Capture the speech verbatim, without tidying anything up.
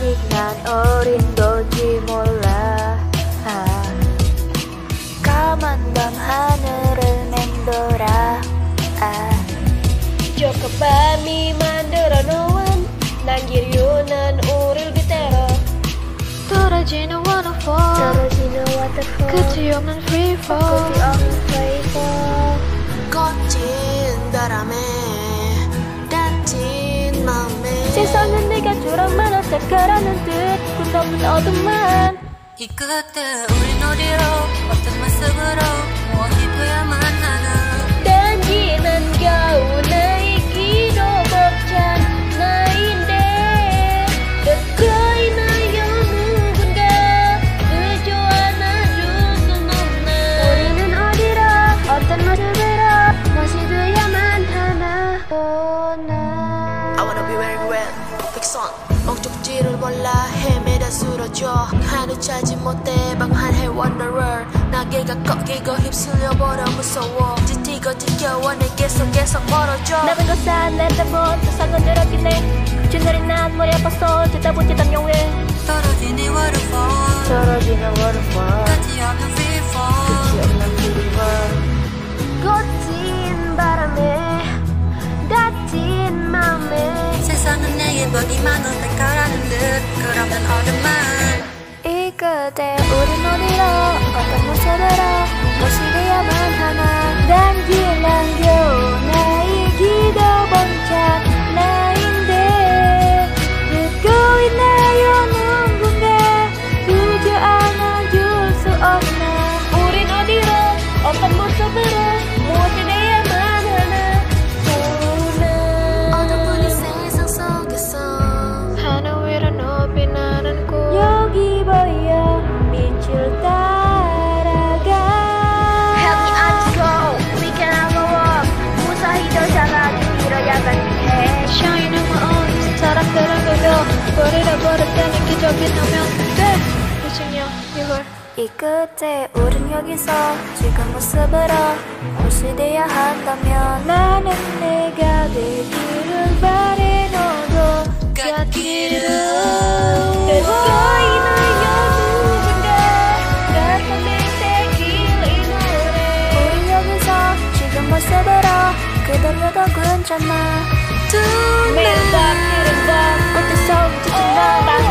아직 난 어린 거지 몰라. 아. 까만 밤 하늘을 맴돌아. 아. Joko 밤이 만들어 놓은 남기려는 우릴 빗대로 떨어지는 waterfall, 떨어지는 waterfall, 끝이 없는 free fall, 끝이 없는 free fall. 거친 바람에 다친 마음에 세상은 내가 주랑만 어색하라는 듯 끝없는 어둠만. 이 끝에 우린 어디로 어떤 모습으로 무엇이어야만 하나. 단지는 겨우 나의 기도 벅찬 나인데 듣고 있나요 누군가 늦어 안아줄 순 없나. 우리는 어디로 어떤 모습으로 무엇이 되어야만 하나. I wanna be very well, 백선 목적지를 몰라 헤매다 쓰러져. 하늘 찾지 못해 방한해 wanderer. 나게가 꺾이고 휩쓸려버려 무서워. 지티고 지겨워 내게서 계속 멀어져. 남은 것은 내다본 세상은 더럽긴 해. 주늘이 난 머리 아파서 듣다보지 담용해. 떨어지는 waterfall, 떨어지는 waterfall, 끝이 없는 free fall. 끝이 없는 free fall. 거친 바람에 다친 마음에 세상은 내게 보기만 어색하라는 듯 끝없는 어둠만. 이 끝에 우린 어디로 어떤 모습으로 무엇이 되어야만 하나. 단지는 겨우 나의 기도 벅찬 나인데 듣고 있나요 누군가 굳이 안아줄 수 없나. 우린 어디로 어떤 모습으로 무엇이 돼야만 하나. 어둠뿐인 세상 속에서 하늘 위로 높이 나는 꿈 여기 보여 빛을 따라가. Help me undergo, we can have a walk. 무사히 도착하기 위로야만 해. Shine on my own 사람들은 그려 버리라 버릴 때는 기적이 나면 돼. 미친년 이걸 이 끝에 우린 여기서 지금 모습으로 무엇이 돼야 한다면 나는 내가 되기를 바래. 너도 갓길을 듣고 있나요 누군가 같은 내새길 이 노래. 우린 여기서 지금 모습으로 그대려도 괜찮아. 매일 밤 이른 밤 꽃에 서 짙은 날